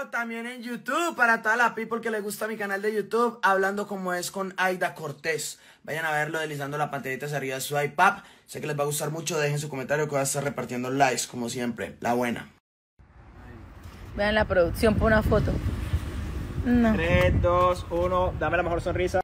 video también en YouTube para toda la people que le gusta mi canal de YouTube, hablando como es con Aida Cortés. Vayan a verlo deslizando la pantallita hacia arriba de su iPad. Sé que les va a gustar mucho, dejen su comentario que voy a estar repartiendo likes como siempre. La buena. Vean la producción por una foto. No. 3, 2, 1, dame la mejor sonrisa.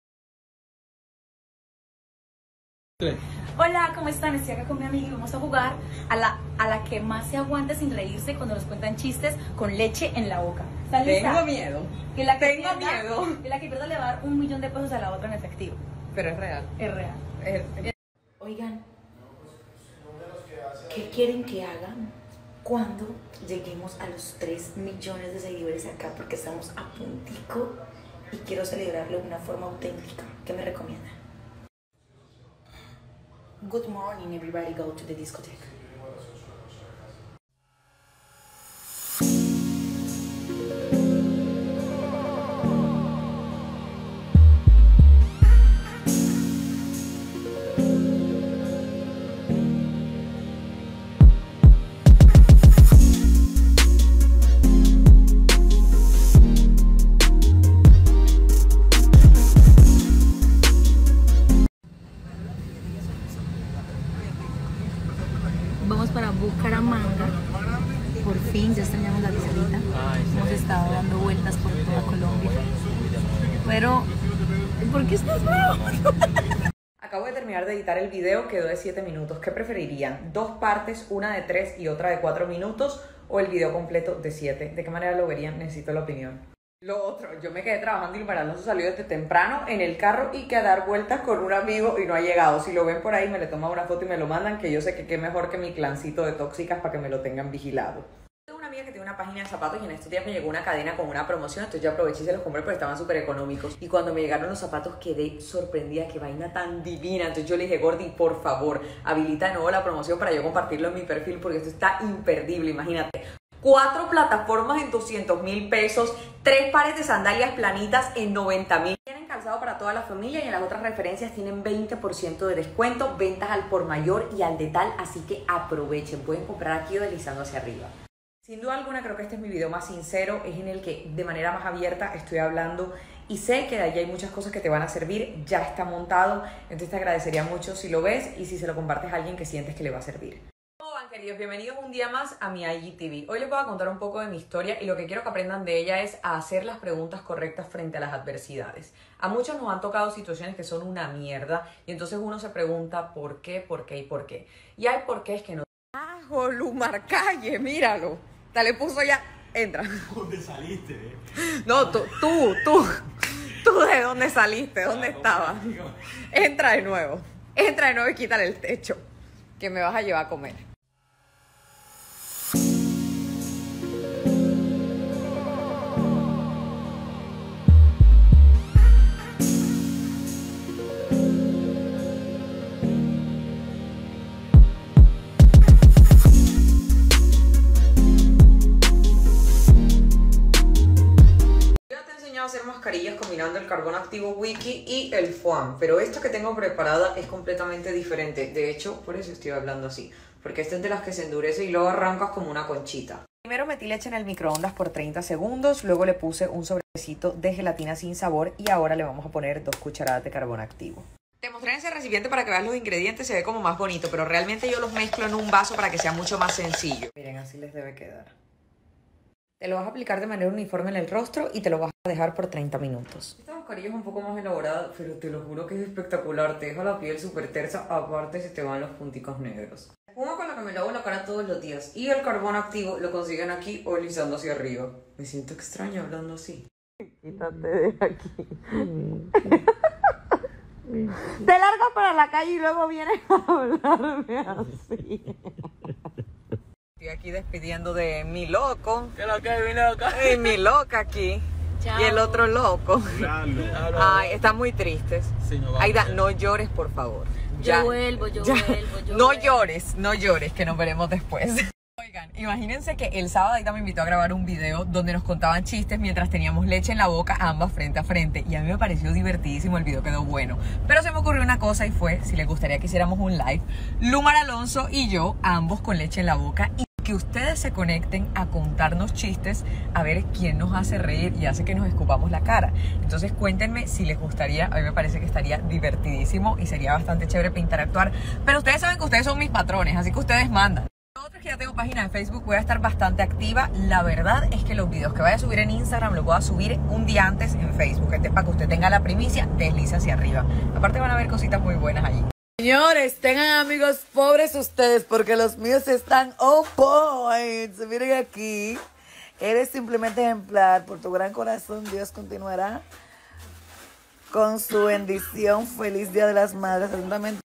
Hola, ¿cómo están? Estoy acá con mi amiga y vamos a jugar a la que más se aguanta sin reírse cuando nos cuentan chistes con leche en la boca. ¿Estás lista? Tengo miedo. Que la que Tengo pierda, miedo. Que la que pierda le va a dar $1.000.000 a la otra en efectivo. Pero es real. Es real. Oigan, ¿qué quieren que hagan cuando lleguemos a los 3 millones de seguidores acá? Porque estamos a puntico y quiero celebrarlo de una forma auténtica. ¿Qué me recomiendan? Good morning, everybody go to the discotheque. Vamos para Bucaramanga. Por fin, ya extrañamos la islita. Hemos estado dando vueltas por toda Colombia. Pero, ¿por qué estás bravo? Acabo de terminar de editar el video, quedó de 7 minutos. ¿Qué preferirían? ¿2 partes, una de 3 y otra de 4 minutos? ¿O el video completo de 7? ¿De qué manera lo verían? Necesito la opinión. Lo otro, yo me quedé trabajando y Lumar Alonso salió desde temprano en el carro y que a dar vueltas con un amigo y no ha llegado. Si lo ven por ahí, me le toman una foto y me lo mandan, que yo sé que qué mejor que mi clancito de tóxicas para que me lo tengan vigilado. Tengo una amiga que tiene una página de zapatos y en estos días me llegó una cadena con una promoción, entonces yo aproveché y se los compré porque estaban súper económicos. Y cuando me llegaron los zapatos quedé sorprendida, qué vaina tan divina. Entonces yo le dije, Gordy, por favor, habilita de nuevo la promoción para yo compartirlo en mi perfil porque esto está imperdible, imagínate. 4 plataformas en 200.000 pesos, 3 pares de sandalias planitas en 90.000. Tienen calzado para toda la familia y en las otras referencias tienen 20% de descuento, ventas al por mayor y al detal, así que aprovechen, pueden comprar aquí o deslizando hacia arriba. Sin duda alguna creo que este es mi video más sincero, es en el que de manera más abierta estoy hablando y sé que de allí hay muchas cosas que te van a servir, ya está montado, entonces te agradecería mucho si lo ves y si se lo compartes a alguien que sientes que le va a servir. ¿Cómo van, queridos? Bienvenidos un día más a mi IGTV. Hoy les voy a contar un poco de mi historia y lo que quiero que aprendan de ella es a hacer las preguntas correctas frente a las adversidades. A muchos nos han tocado situaciones que son una mierda y entonces uno se pregunta por qué y por qué. Y hay porqués que no. ¡Ajo, Lumar, calle! Míralo. Dale, puso ya. Entra. ¿Dónde saliste? No, tú ¿de dónde saliste? ¿Dónde estabas? Entra de nuevo y quítale el techo, que me vas a llevar a comer. A hacer mascarillas combinando el carbón activo Wiki y el foam, pero esta que tengo preparada es completamente diferente. De hecho, por eso estoy hablando así, porque esta es de las que se endurece y luego arrancas como una conchita. Primero metí leche en el microondas por 30 segundos, luego le puse un sobrecito de gelatina sin sabor y ahora le vamos a poner 2 cucharadas de carbón activo. Te mostré en ese recipiente para que veas los ingredientes, se ve como más bonito, pero realmente yo los mezclo en un vaso para que sea mucho más sencillo. Miren, así les debe quedar. Te lo vas a aplicar de manera uniforme en el rostro y te lo vas a dejar por 30 minutos. Esta mascarilla es un poco más elaborada, pero te lo juro que es espectacular. Te deja la piel súper tersa, aparte se te van los punticos negros. La espuma con la que me lavo la cara todos los días y el carbón activo lo consiguen aquí o deslizando hacia arriba. Me siento extraña hablando así. Quítate de aquí. Te largas para la calle y luego vienes a hablarme así. Estoy aquí despidiendo de mi loco. ¿Qué es lo que es mi loca? Y mi loca aquí. Chao. Y el otro loco. Ay, están muy tristes. Sí, Aida, no llores, por favor. Yo vuelvo. No llores, que nos veremos después. Oigan, imagínense que el sábado Aida me invitó a grabar un video donde nos contaban chistes mientras teníamos leche en la boca, ambas frente a frente. Y a mí me pareció divertidísimo, el video quedó bueno. Pero se me ocurrió una cosa y fue, si les gustaría que hiciéramos un live, Lumar Alonso y yo, ambos con leche en la boca. Que ustedes se conecten a contarnos chistes, a ver quién nos hace reír y hace que nos escupamos la cara. Entonces cuéntenme si les gustaría, a mí me parece que estaría divertidísimo y sería bastante chévere para interactuar. Pero ustedes saben que ustedes son mis patrones, así que ustedes mandan. Lo otro es que ya tengo página de Facebook, voy a estar bastante activa. La verdad es que los videos que vaya a subir en Instagram los voy a subir un día antes en Facebook. Para que usted tenga la primicia, desliza hacia arriba. Aparte van a ver cositas muy buenas allí. Señores, tengan amigos pobres ustedes porque los míos están on point. Miren aquí. Eres simplemente ejemplar. Por tu gran corazón, Dios continuará con su bendición. Feliz Día de las Madres. Atentamente.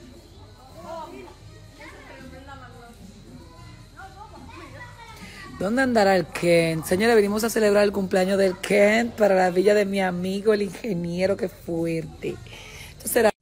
¿Dónde andará el Kent? Señores, venimos a celebrar el cumpleaños del Kent para la villa de mi amigo, el ingeniero. Qué fuerte. Esto será.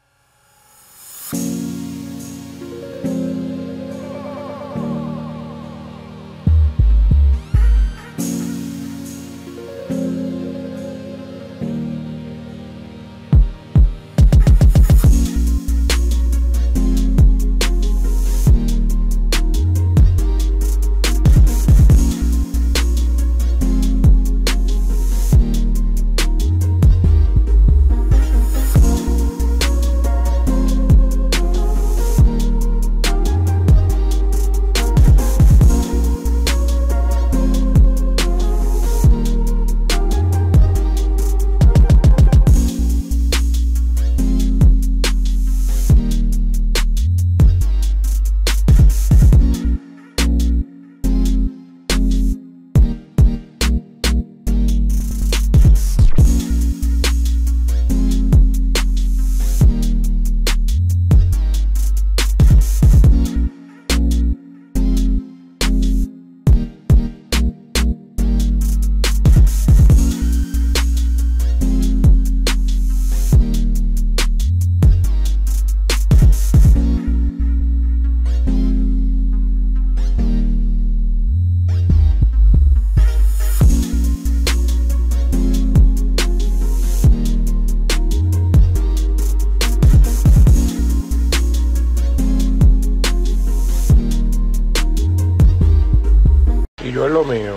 Yo en lo mío,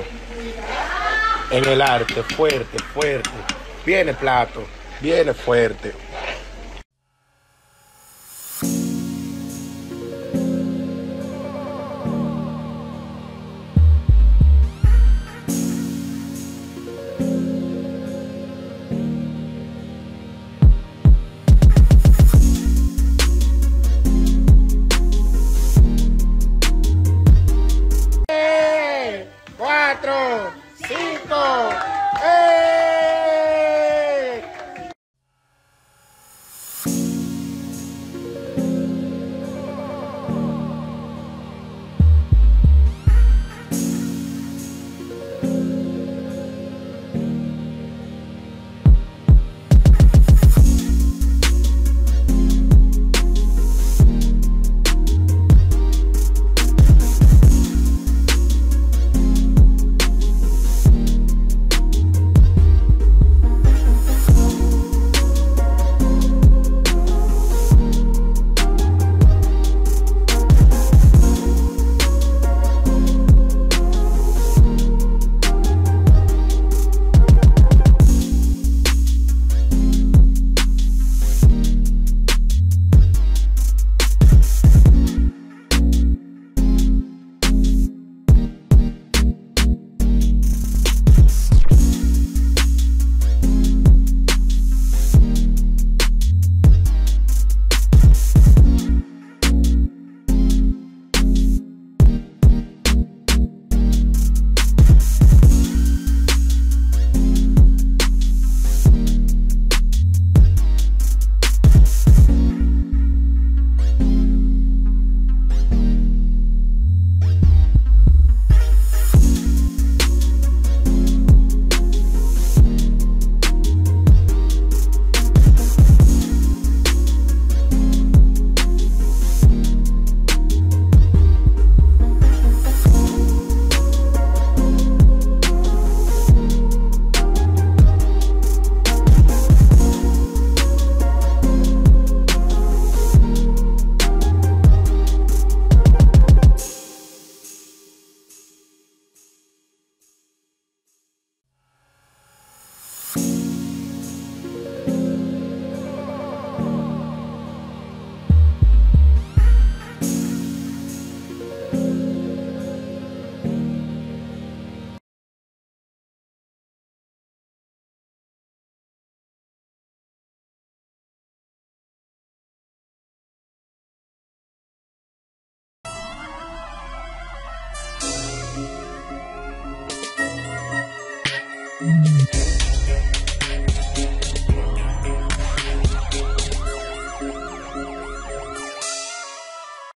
en el arte, fuerte, fuerte, viene plato, viene fuerte. Cuatro, cinco.